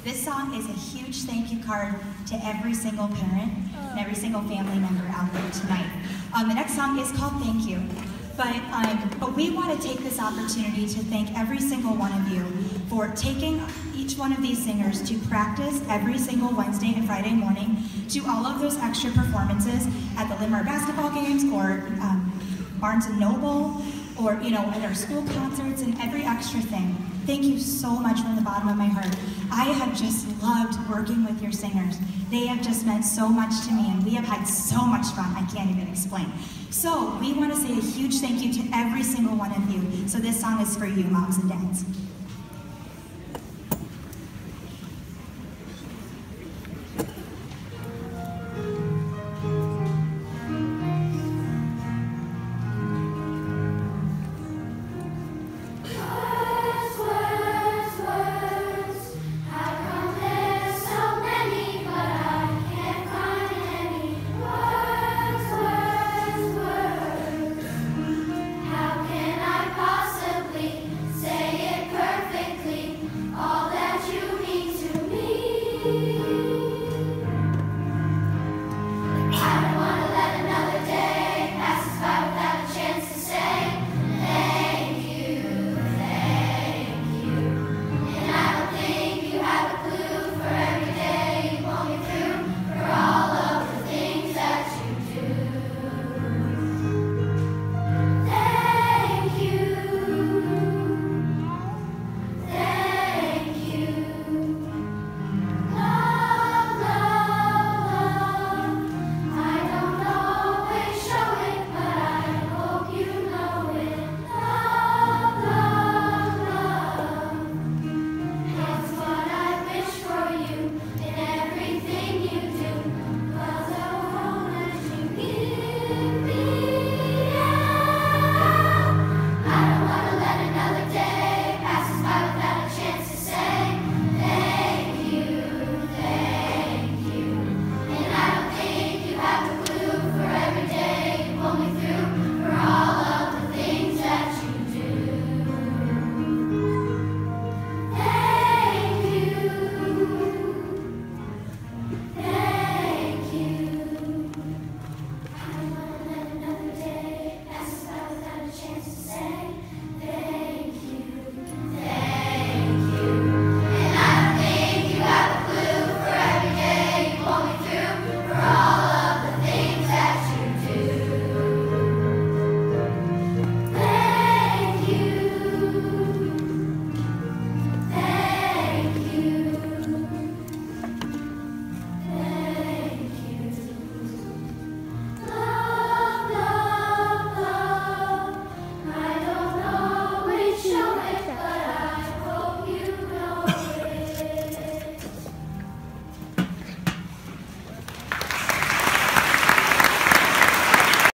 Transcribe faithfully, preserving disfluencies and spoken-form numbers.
This song is a huge thank you card to every single parent and every single family member out there tonight. Um, the next song is called Thank You. But, um, but we want to take this opportunity to thank every single one of you for taking each one of these singers to practice every single Wednesday and Friday morning, to all of those extra performances at the Limmer basketball games or um, Barnes and Noble, or you know, at our school concerts and every extra thing. Thank you so much from the bottom of my heart. I have just loved working with your singers. They have just meant so much to me, and we have had so much fun, I can't even explain. So we want to say a huge thank you to every single one of you. So this song is for you, moms and dads.